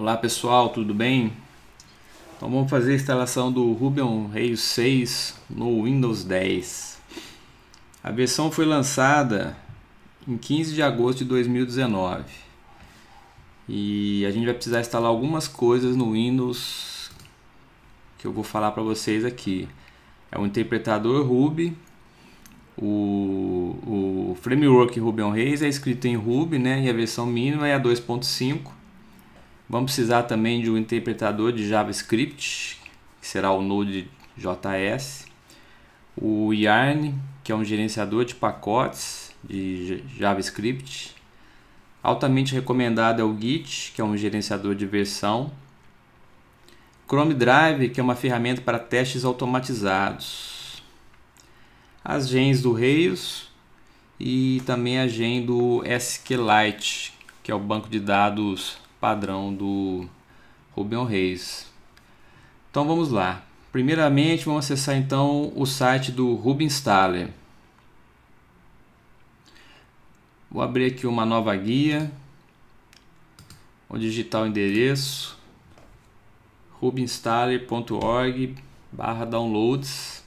Olá pessoal, tudo bem? Então vamos fazer a instalação do Ruby on Rails 6 no Windows 10. A versão foi lançada em 15 de agosto de 2019 e a gente vai precisar instalar algumas coisas no Windows que eu vou falar para vocês aqui. É o interpretador Ruby, o framework Ruby on Rails é escrito em Ruby, né? E a versão mínima é a 2.5. Vamos precisar também de um interpretador de JavaScript, que será o Node.js, o Yarn, que é um gerenciador de pacotes de JavaScript. Altamente recomendado é o Git, que é um gerenciador de versão. Chrome Drive, que é uma ferramenta para testes automatizados. As gens do Rails e também a gen do SQLite, que é o banco de dados padrão do Ruby on Rails. Então vamos lá. Primeiramente vamos acessar então o site do Ruby Installer. Vou abrir aqui uma nova guia. Vou digitar o endereço rubyinstaller.org/downloads.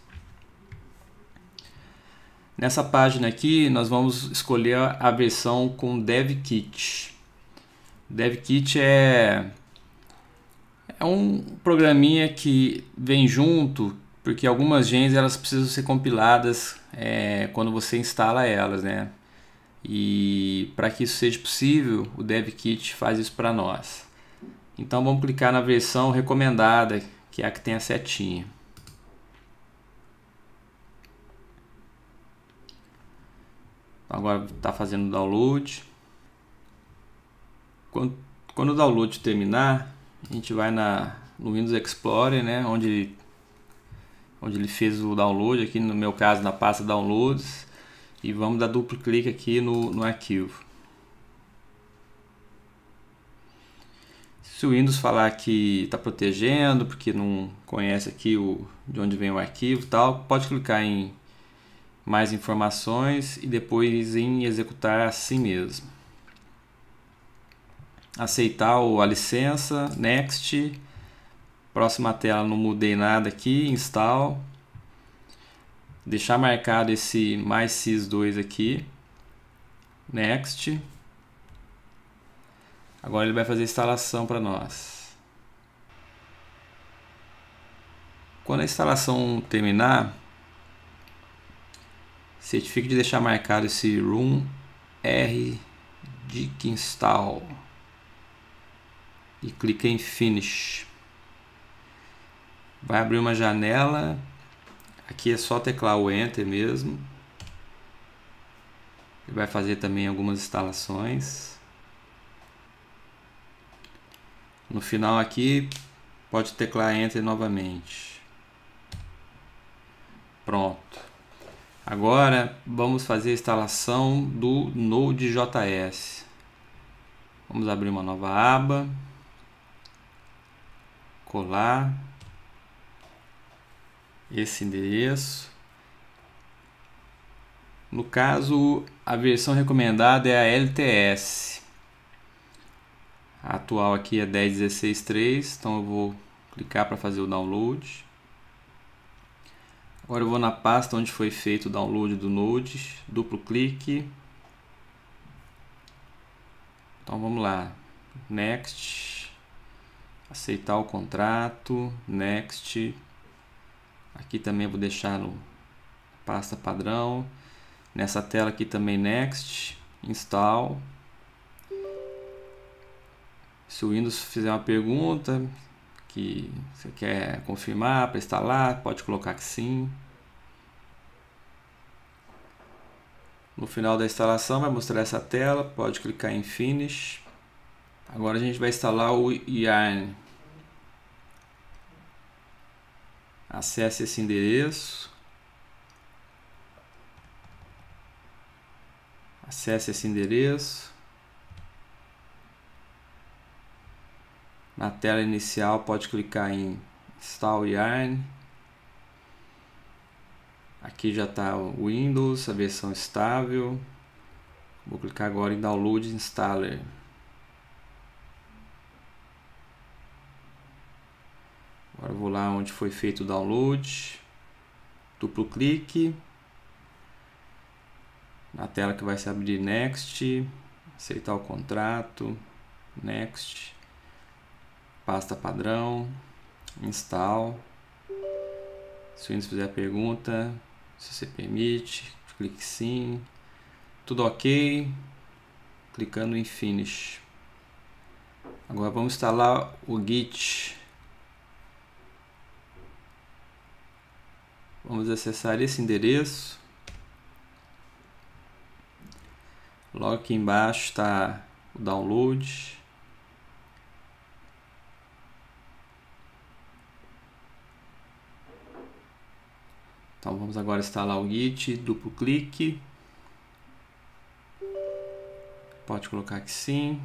Nessa página aqui nós vamos escolher a versão com DevKit. DevKit é um programinha que vem junto, porque algumas gens elas precisam ser compiladas quando você instala elas, né? E para que isso seja possível, o DevKit faz isso para nós. Então vamos clicar na versão recomendada, que é a que tem a setinha. Agora está fazendo o download. Quando o download terminar, a gente vai no Windows Explorer, né, onde ele fez o download, aqui no meu caso na pasta Downloads, e vamos dar duplo clique aqui no arquivo. Se o Windows falar que está protegendo, porque não conhece aqui de onde vem o arquivo, tal, pode clicar em mais informações e depois em executar assim mesmo. Aceitar a licença, next. Próxima tela, não mudei nada aqui, install. Deixar marcado esse mais sys2 aqui, next. Agora ele vai fazer a instalação para nós. Quando a instalação terminar, certifique de deixar marcado esse run rdict-install e clique em finish. Vai abrir uma janela. Aqui é só teclar o enter mesmo. Ele vai fazer também algumas instalações. No final aqui pode teclar enter novamente. Pronto. Agora vamos fazer a instalação do Node.js. Vamos abrir uma nova aba. Colar esse endereço. No caso, a versão recomendada é a LTS. A atual aqui é 10.16.3, então eu vou clicar para fazer o download. Agora eu vou na pasta onde foi feito o download do Node, duplo clique. Então vamos lá, next, aceitar o contrato, next. Aqui também vou deixar no pasta padrão. Nessa tela aqui também next, install. Se o Windows fizer uma pergunta que você quer confirmar para instalar, pode colocar que sim. No final da instalação vai mostrar essa tela, pode clicar em finish. Agora a gente vai instalar o Yarn. Acesse esse endereço. Acesse esse endereço. Na tela inicial pode clicar em Install Yarn. Aqui já está o Windows, a versão estável. Vou clicar agora em Download Installer. Agora eu vou lá onde foi feito o download, duplo clique, na tela que vai se abrir Next, aceitar o contrato, Next, pasta padrão, Install. Se o Windows fizer a pergunta, se você permite, clique sim, tudo ok, clicando em Finish. Agora vamos instalar o Git. Vamos acessar esse endereço. Logo aqui embaixo está o download. Então vamos agora instalar o Git, duplo clique. Pode colocar que sim.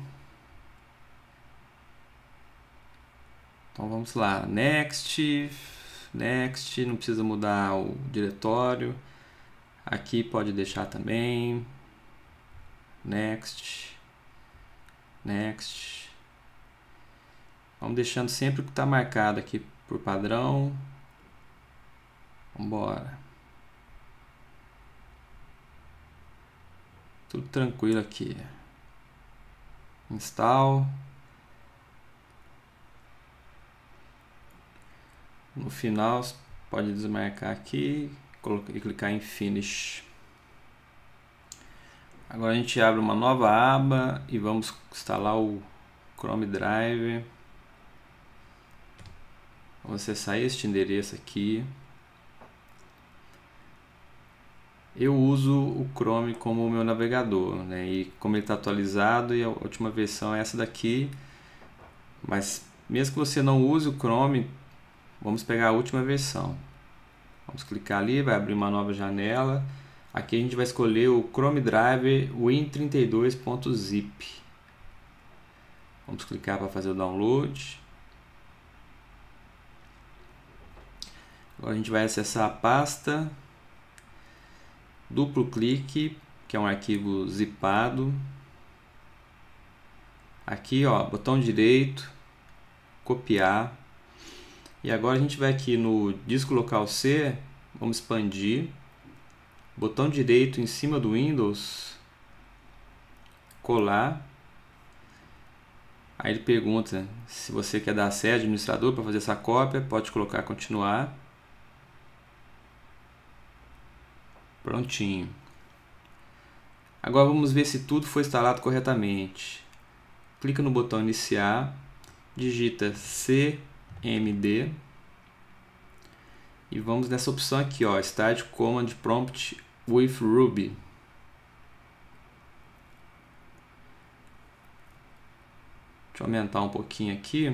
Então vamos lá, Next, Next, não precisa mudar o diretório. Aqui pode deixar também. Next, Next. Vamos deixando sempre o que está marcado aqui por padrão. Vamos embora. Tudo tranquilo aqui. Install. No final, pode desmarcar aqui e clicar em Finish. Agora a gente abre uma nova aba e vamos instalar o Chrome Drive. Vamos acessar este endereço aqui. Eu uso o Chrome como o meu navegador, né? E como ele está atualizado, e a última versão é essa daqui. Mas mesmo que você não use o Chrome, vamos pegar a última versão. Vamos clicar ali, vai abrir uma nova janela. Aqui a gente vai escolher o Chrome Drive win32.zip. Vamos clicar para fazer o download. Agora a gente vai acessar a pasta. Duplo clique, que é um arquivo zipado. Aqui, ó, botão direito, copiar. E agora a gente vai aqui no disco local C, vamos expandir. Botão direito em cima do Windows, colar. Aí ele pergunta se você quer dar acesso ao administrador para fazer essa cópia, pode colocar continuar. Prontinho. Agora vamos ver se tudo foi instalado corretamente. Clica no botão iniciar, digita cmd e vamos nessa opção aqui, ó, Start Command Prompt with Ruby. Deixa eu aumentar um pouquinho aqui.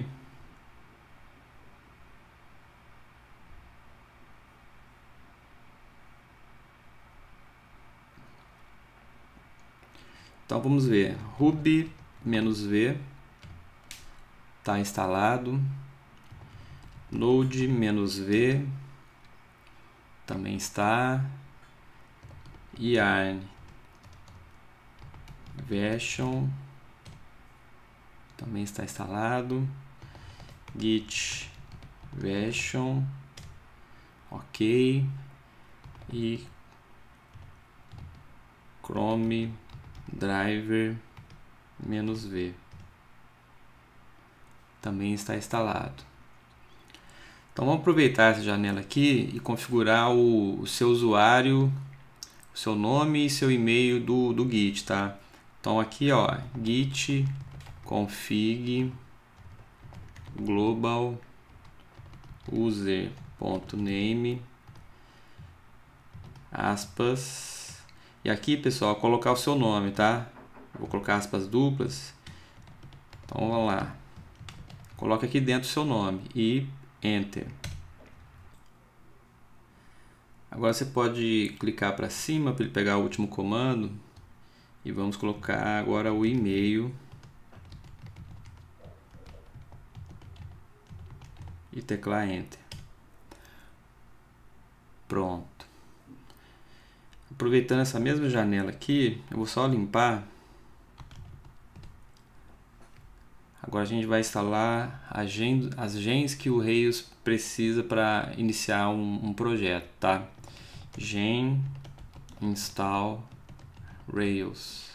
Então vamos ver, Ruby-V está instalado, Node-V também está, Yarn Version também está instalado, Git Version, ok, e Chrome Driver -V também está instalado. Então vamos aproveitar essa janela aqui e configurar o seu usuário, o seu nome e seu e-mail do Git, tá? Então aqui, ó, git config global user.name aspas. E aqui, pessoal, colocar o seu nome, tá? Vou colocar aspas duplas. Então vamos lá. Coloca aqui dentro o seu nome e Enter. Agora você pode clicar para cima para ele pegar o último comando. E vamos colocar agora o e-mail. E teclar Enter. Pronto. Aproveitando essa mesma janela aqui, eu vou só limpar Agora a gente vai instalar as gens que o Rails precisa para iniciar um projeto, tá? Gen install Rails.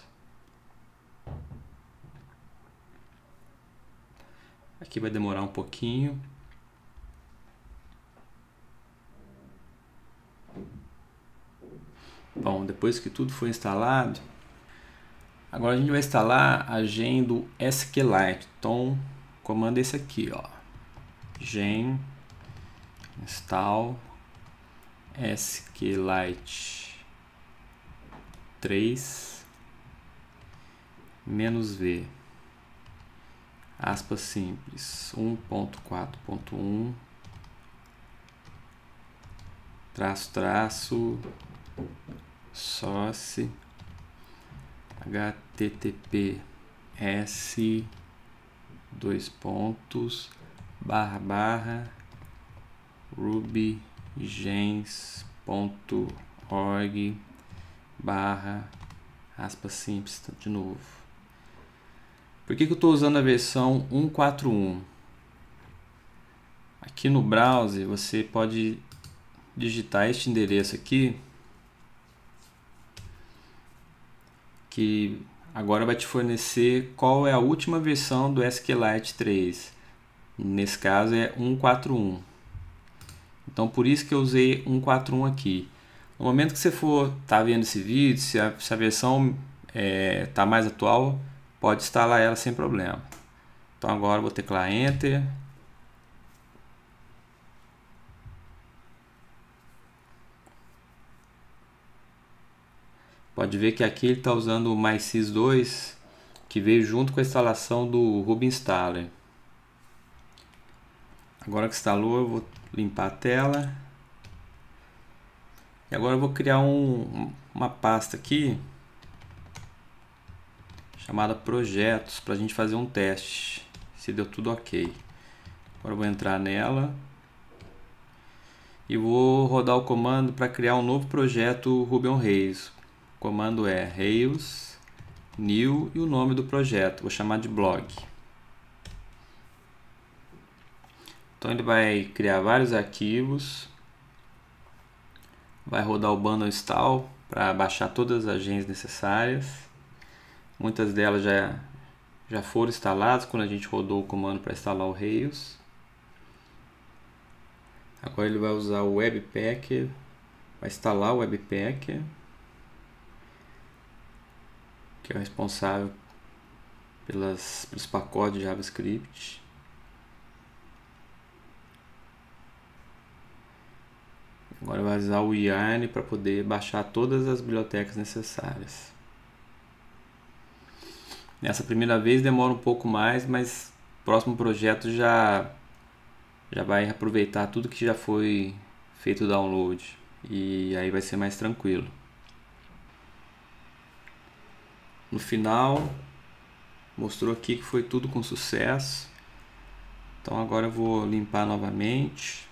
Aqui vai demorar um pouquinho. Bom, depois que tudo foi instalado, agora a gente vai instalar a gen do SQLite. Então, o comando é esse aqui, ó. Gen install SQLite 3 -v aspas simples 1.4.1 source https rubygems.org aspas simples de novo. Por que eu estou usando a versão 1.4.1? Aqui no browser você pode digitar este endereço aqui, que agora vai te fornecer qual é a última versão do SQLite 3. Nesse caso é 1.4.1. Então por isso que eu usei 1.4.1 aqui. No momento que você for estar vendo esse vídeo, se a versão está mais atual, pode instalar ela sem problema. Então agora eu vou teclar Enter. Pode ver que aqui ele está usando o MySys2, que veio junto com a instalação do Ruby Installer. Agora que instalou, eu vou limpar a tela. E agora eu vou criar uma pasta aqui chamada projetos, para a gente fazer um teste se deu tudo ok. Agora eu vou entrar nela e vou rodar o comando para criar um novo projeto Ruby on Rails. O comando é Rails new e o nome do projeto, vou chamar de blog. Então ele vai criar vários arquivos, vai rodar o bundle install para baixar todas as gens necessárias. Muitas delas já foram instaladas quando a gente rodou o comando para instalar o Rails. Agora ele vai usar o Webpacker, vai instalar o Webpacker, que é o responsável pelos pacotes de JavaScript. Agora vai usar o Yarn para poder baixar todas as bibliotecas necessárias. Nessa primeira vez demora um pouco mais, mas o próximo projeto já vai aproveitar tudo que já foi feito o download. E aí vai ser mais tranquilo. No final, mostrou aqui que foi tudo com sucesso. Então agora eu vou limpar novamente.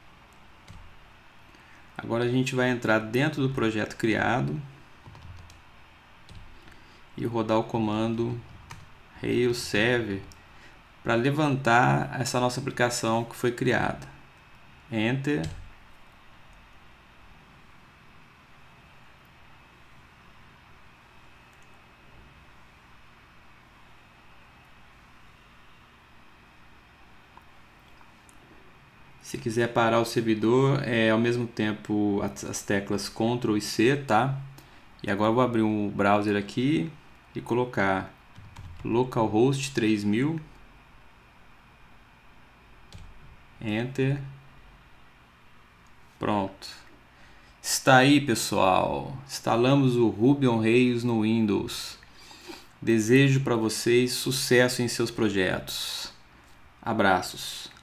Agora a gente vai entrar dentro do projeto criado e rodar o comando Rails server para levantar essa nossa aplicação que foi criada. Enter. Se quiser parar o servidor, ao mesmo tempo as teclas Ctrl e C, tá? E agora eu vou abrir um browser aqui e colocar localhost 3000, Enter, pronto. Está aí, pessoal, instalamos o Ruby on Rails no Windows. Desejo para vocês sucesso em seus projetos. Abraços.